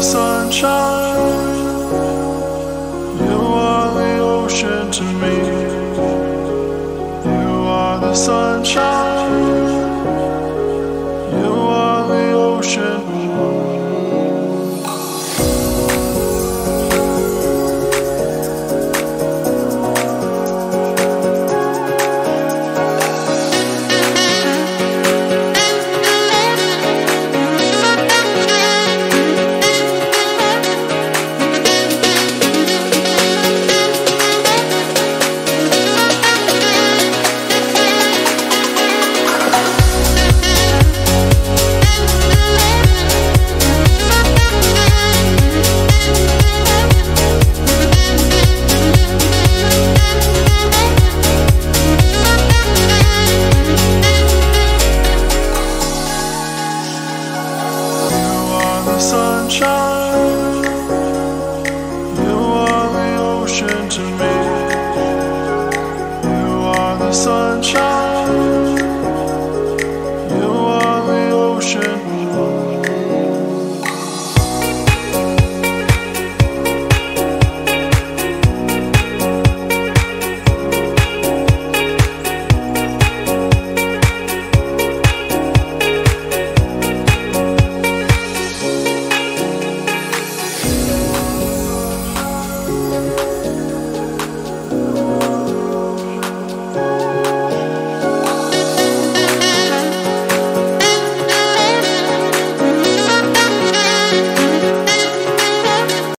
sunshine. You are the ocean to me. You are the sunshine. You are the ocean. Sunshine, you are the ocean to me. You are the sunshine.